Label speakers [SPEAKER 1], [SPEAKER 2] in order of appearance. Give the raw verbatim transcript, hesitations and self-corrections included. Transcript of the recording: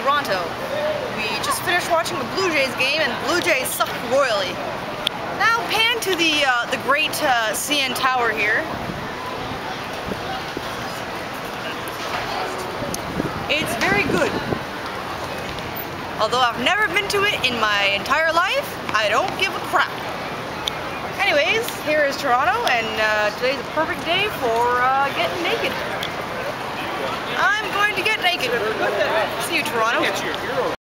[SPEAKER 1] Toronto. We just finished watching the Blue Jays game, and Blue Jays sucked royally. Now pan to the uh, the great uh, C N Tower here. It's very good. Although I've never been to it in my entire life, I don't give a crap. Anyways, here is Toronto, and uh, today's a perfect day for uh, getting naked. I'm going to get naked. See you, Toronto.